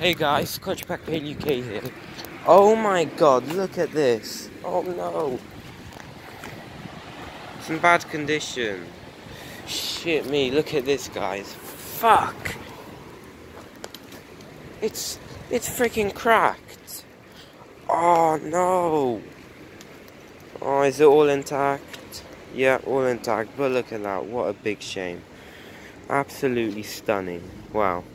Hey guys, Coachpack UK here. Oh my god, look at this. Oh no. It's in bad condition. Shit me, look at this guys. Fuck. It's freaking cracked. Oh no. Oh, is it all intact? Yeah, all intact. But look at that, what a big shame. Absolutely stunning. Wow.